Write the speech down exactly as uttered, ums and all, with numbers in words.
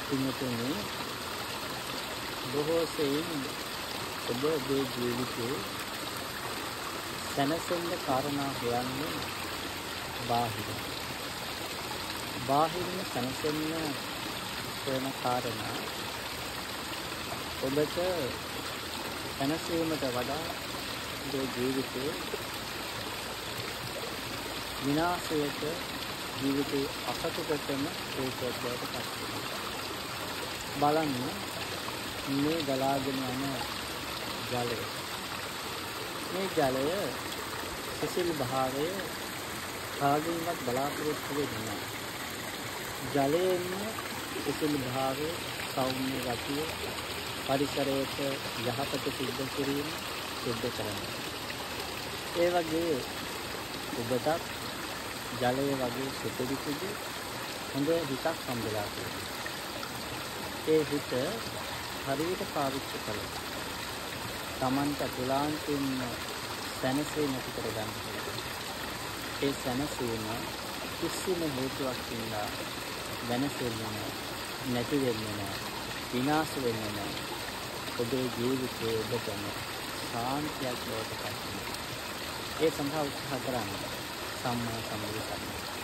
පින්තුනි බොහෝ සෙයින් ඔබ ඔබේ ජීවිතේ සැනසෙන්න කාරණා හොයන්නේ බාහිර. බාහිරින් සැනසෙන්න වෙන කාරණා ඔබට සැනසීමට වඩා ඔබේ ජීවිතේ විනාශයට ජීවිතේ අසතුටටම හේතුවක් බවට පත් වෙනවා. බලන්න මේ ගලාගෙන යන ජලය. මේ ජලය සිසිල් භාවය කාගෙන්වත් බලාපොරොත්තු වෙන්නේ නැහැ. ජලයෙන් සිසිල් භාවය, සෞම්‍ය ගතිය, පරිසරයට යහපත සිද්ධ කිරීම සිද්ධ කරනවා. ඒ වගේ ඔබටත් ජලය වගේ සුපිරිසිදු හොඳ හිතක් හම්බෙලා තියෙනවා. ඒ හිත හරියට පාවිච්චි කළොත් Tamanta තුලාන්තින් සැනසීම ඇති කරගන්න පුළුවන්. ඒ සැනසීම කිසිම හේතුවක් නිසා වෙනසෙන්නේ නැහැ, නැති වෙන්නේ නැහැ, විනාශ වෙන්නේ නැහැ. ඔබේ ජීවිතයේ ඔබටම ශාන්තියක් බවට පත් වෙනවා. ඒ සඳහා උත්සාහ කරන්න. සම්මා සම්බුද්ධ